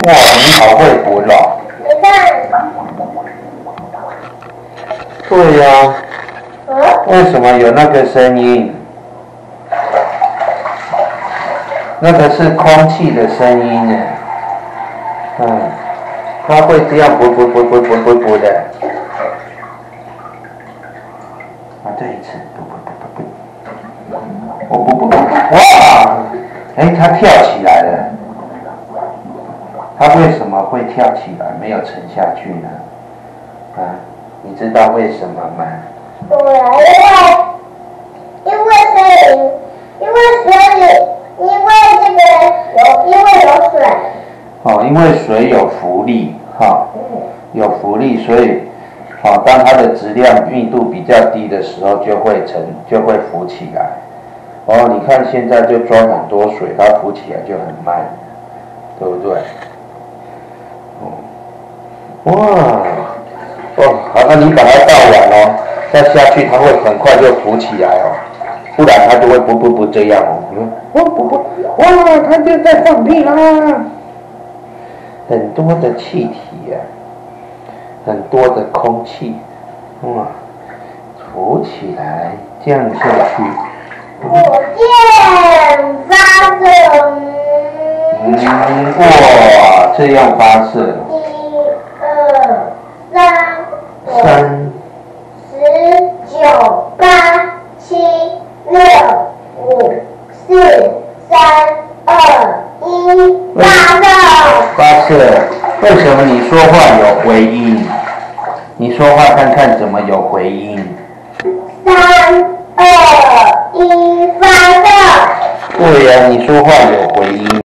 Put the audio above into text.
哇，你好会滚哦！ 你看， 对呀、为什么有那个声音？那个是空气的声音呢。它会这样啵的。再一次，哇！它跳起来了。它为什么会跳起来，没有沉下去呢？你知道为什么吗？ 对啊，因为有水。 哦，因为水有浮力，有浮力，所以，当它的质量密度比较低的时候，就会浮起来。你看现在就装很多水，它浮起来就很慢，对不对？好，那你把它倒完哦，再下去它会很快就浮起来哦，不然它就会不这样哦。哇，它就在放屁啦！很多的气体呀，很多的空气，浮起来，降下去。 火箭发射。 哇，这样发射。 1、2、3、5、10、9、8、7、6、5、4、3、2、1，发射！ 发射。为什么你说话有回音？你说话看看怎么有回音 ？3、2、1，发射！ 对呀，你说话有回音。